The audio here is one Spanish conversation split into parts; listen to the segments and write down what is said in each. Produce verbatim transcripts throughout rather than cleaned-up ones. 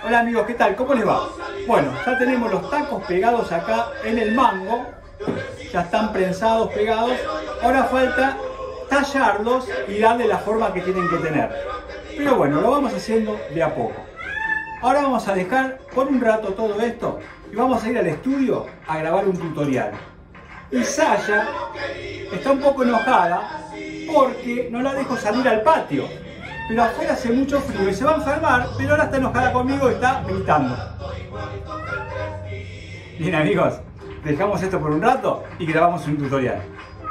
Hola amigos, ¿qué tal? ¿Cómo les va? Bueno, ya tenemos los tacos pegados acá en el mango. Ya están prensados, pegados. Ahora falta tallarlos y darle la forma que tienen que tener. Pero bueno, lo vamos haciendo de a poco. Ahora vamos a dejar por un rato todo esto y vamos a ir al estudio a grabar un tutorial. Y Saya está un poco enojada porque no la dejo salir al patio. Pero afuera hace mucho frío y se va a enfermar, pero ahora está enojada conmigo y está gritando. Bien amigos, dejamos esto por un rato y grabamos un tutorial.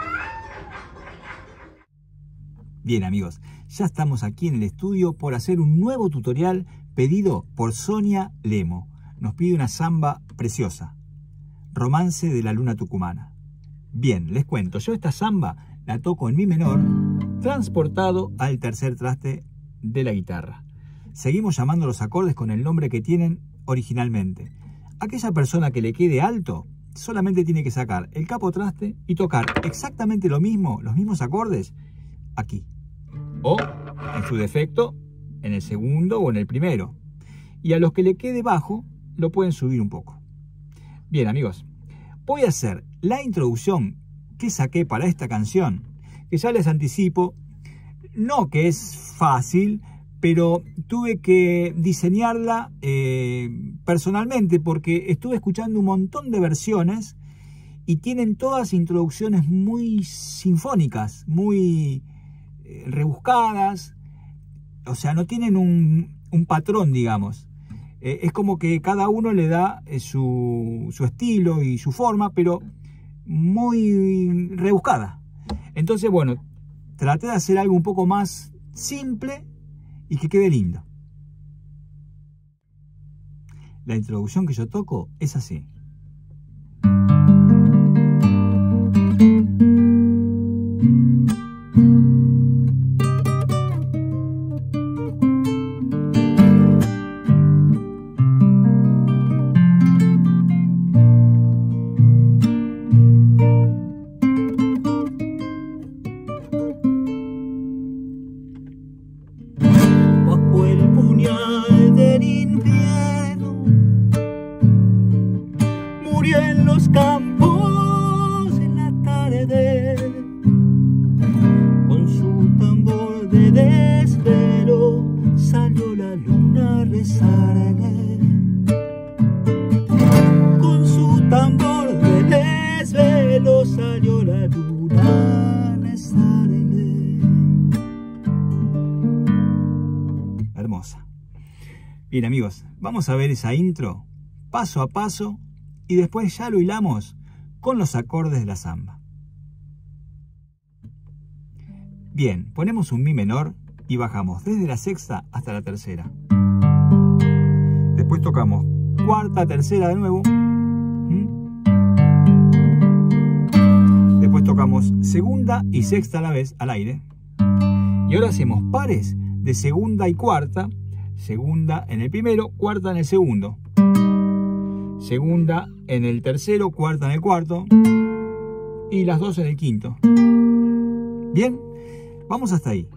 Bien amigos, ya estamos aquí en el estudio por hacer un nuevo tutorial pedido por Sonia Lemo. Nos pide una samba preciosa, Romance de la Luna Tucumana. Bien, les cuento, yo esta samba la toco en mi menor, transportado al tercer traste de la guitarra. Seguimos llamando los acordes con el nombre que tienen originalmente. Aquella persona que le quede alto solamente tiene que sacar el capotraste y tocar exactamente lo mismo, los mismos acordes, aquí. O, en su defecto, en el segundo o en el primero. Y a los que le quede bajo, lo pueden subir un poco. Bien amigos, voy a hacer la introducción que saqué para esta canción, que ya les anticipo, no que es fácil, pero tuve que diseñarla eh, personalmente porque estuve escuchando un montón de versiones y tienen todas introducciones muy sinfónicas, muy eh, rebuscadas, o sea, no tienen un, un patrón, digamos. Eh, es como que cada uno le da eh, su, su estilo y su forma, pero muy rebuscada. Entonces, bueno, traté de hacer algo un poco más simple y que quede lindo. La introducción que yo toco es así. En los campos en la tarde, con su tambor de desvelo salió la luna a rezarle. Con su tambor de desvelo salió la luna a rezarle. Hermosa. Bien amigos, vamos a ver esa intro paso a paso y después ya lo hilamos con los acordes de la samba. Bien, ponemos un mi menor y bajamos desde la sexta hasta la tercera. Después tocamos cuarta, tercera de nuevo. Después tocamos segunda y sexta a la vez al aire. Y ahora hacemos pares de segunda y cuarta. Segunda en el primero, cuarta en el segundo. Segunda en el tercero, cuarta en el cuarto y las dos en el quinto. Bien, vamos hasta ahí.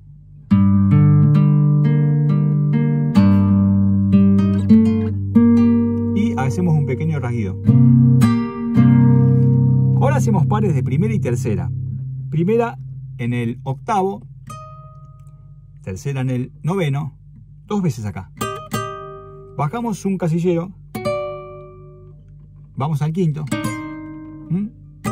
Y hacemos un pequeño rasguido. Ahora hacemos pares de primera y tercera. Primera en el octavo, tercera en el noveno, dos veces acá. Bajamos un casillero. Vamos al quinto. ¿Mm?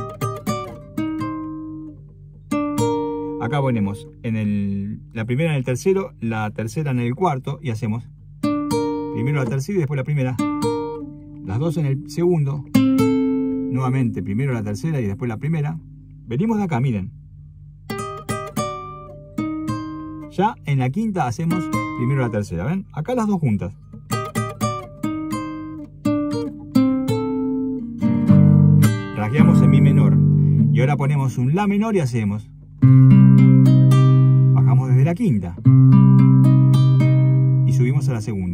Acá ponemos en el, la primera en el tercero, la tercera en el cuarto y hacemos primero la tercera y después la primera. Las dos en el segundo. Nuevamente primero la tercera y después la primera. Venimos de acá, miren. Ya en la quinta hacemos primero la tercera, ¿ven? Acá las dos juntas. Rasgueamos en mi menor y ahora ponemos un la menor y hacemos, bajamos desde la quinta y subimos a la segunda,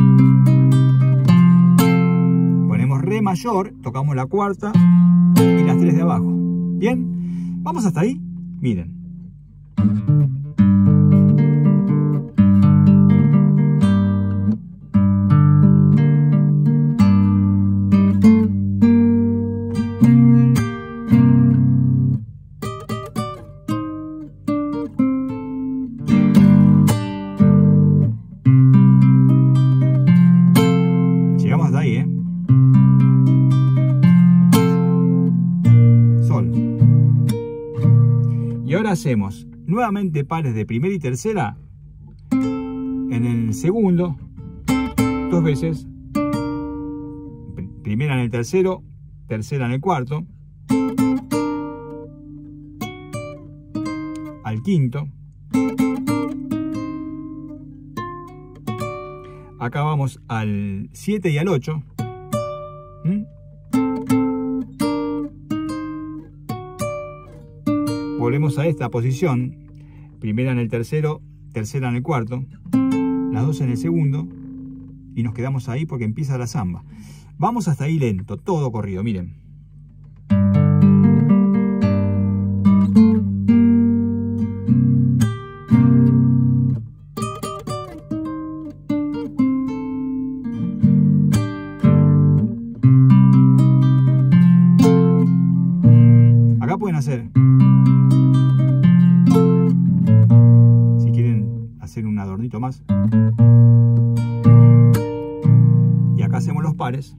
ponemos re mayor, tocamos la cuarta y las tres de abajo. Bien, vamos hasta ahí, miren. hacemos nuevamente pares de primera y tercera en el segundo, dos veces, primera en el tercero, tercera en el cuarto, al quinto, acá vamos al siete y al ocho, ¿Mm? Volvemos a esta posición, primera en el tercero, tercera en el cuarto, las dos en el segundo, y nos quedamos ahí porque empieza la samba. Vamos hasta ahí lento, todo corrido, miren. Acá pueden hacer, si quieren hacer un adornito más, y acá hacemos los pares.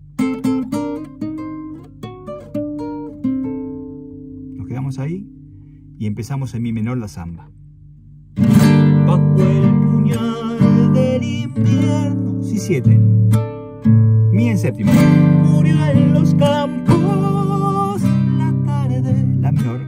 Nos quedamos ahí y empezamos en mi menor la samba. Bajo el puñal del invierno, Si siete, mi en séptima, murió en los campos la tarde, la menor,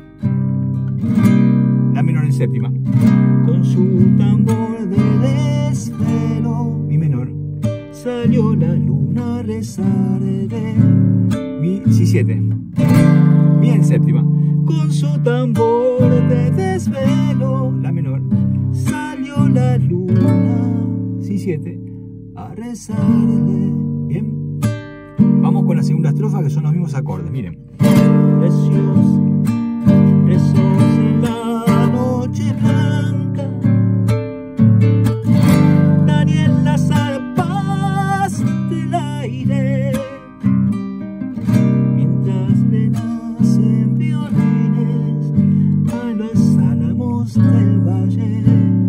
la menor en séptima, con su tambor de desvelo, mi menor, salió la luna a rezarle. mi si siete, mi en séptima, Con su tambor de desvelo, la menor, salió la luna si siete, a rezarle. bien. Vamos con la segunda estrofa, que son los mismos acordes, miren. Precios, besos en la noche blanca, Daniel las arpas del aire, mientras le nacen violines a los álamos del valle,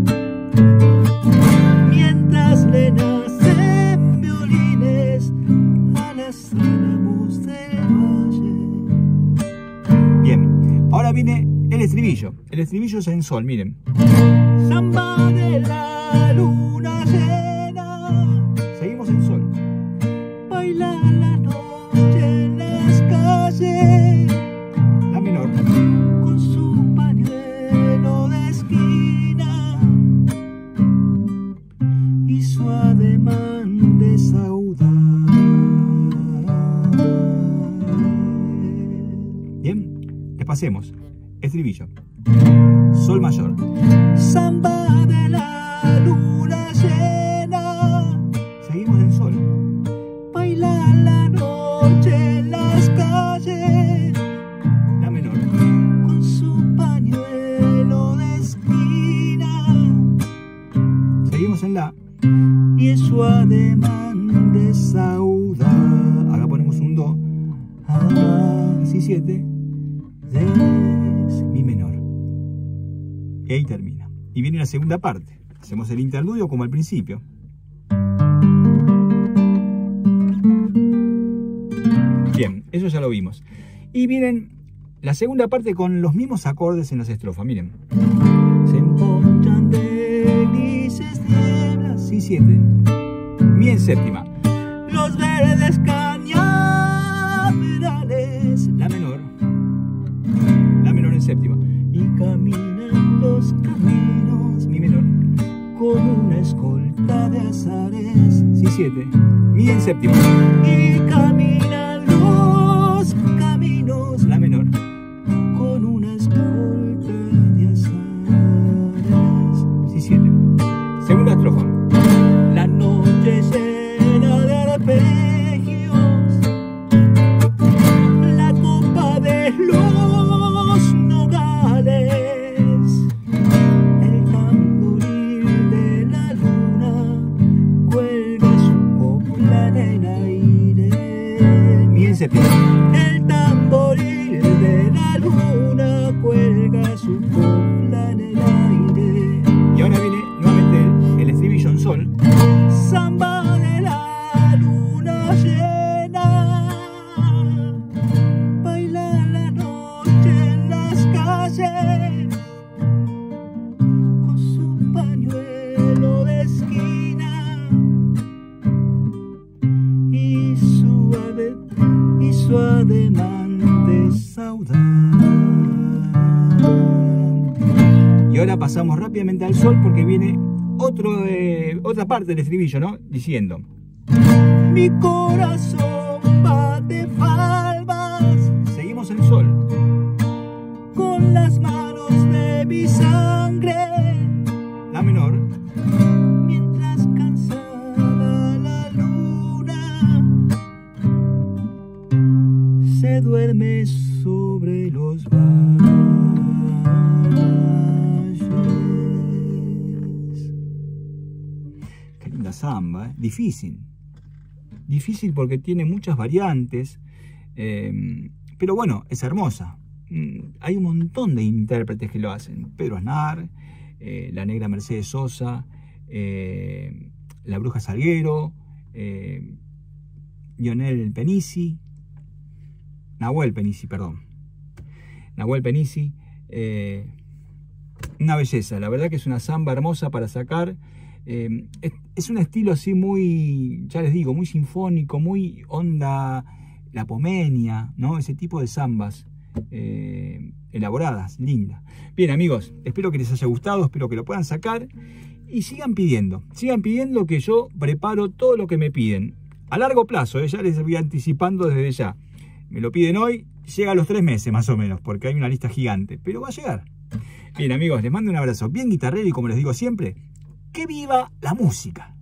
mientras le nacen violines a los álamos del valle. Bien, ahora viene el estribillo. El estribillo es en sol, miren. Samba de la luna llena, Seguimos en sol. baila la noche en las calles, La menor, con su pañuelo de esquina y su ademán de saudade. bien. Despacemos. Estribillo. Sol mayor. Samba de la luna llena, Seguimos en sol. baila la noche en las calles, La menor, con su pañuelo de esquina seguimos en la. y su ademán de saudade. Acá ponemos un do. Ah, Si siete, des- mi menor. Y ahí termina. Y viene la segunda parte. Hacemos el interludio como al principio. Bien, eso ya lo vimos. Y vienen la segunda parte con los mismos acordes en las estrofas. Miren. se emponchan de grises nieblas Si siete, mi en séptima, los verdes cañaverales, la menor, la menor en séptima, y caminan los caminos mi menor, con una escolta de azares, si siete, mi en séptima, y caminan los caminos la menor, con una escolta de azares. si siete. Segunda estrofa. La noche llena de arpegios, la copa de los nogales, el tamboril de la luna cuelga su copla en el aire. Mi en séptima, El tamboril de la luna cuelga su copla en el aire. y ahora viene nuevamente el estribillo en sol. Samba de la luna llena, baila la noche en las calles, ademán de saudade. Y ahora pasamos rápidamente al sol porque viene otro, eh, otra parte del estribillo, ¿no? Diciendo: mi corazón bate palmas, seguimos el sol, con las manos de mi sangre, la menor, mientras cansada la luna se duerme sobre los valles. qué linda samba, ¿eh? Difícil. Difícil porque tiene muchas variantes, eh, pero bueno, es hermosa. Mm, hay un montón de intérpretes que lo hacen. Pedro Aznar, eh, la negra Mercedes Sosa, eh, la Bruja Salguero, eh, Lionel Penici, Nahuel Penici, perdón. Nahuel Penici, eh, una belleza. La verdad que es una samba hermosa para sacar. Eh, es, es un estilo así muy, ya les digo, muy sinfónico, muy onda La Pomenia, ¿no? Ese tipo de zambas eh, elaboradas, lindas. Bien, amigos, espero que les haya gustado, espero que lo puedan sacar y sigan pidiendo, sigan pidiendo que yo preparo todo lo que me piden. A largo plazo, eh, ya les voy anticipando desde ya. Me lo piden hoy, llega a los tres meses más o menos, porque hay una lista gigante, pero va a llegar. Bien, amigos, les mando un abrazo bien guitarrero y como les digo siempre, ¡que viva la música!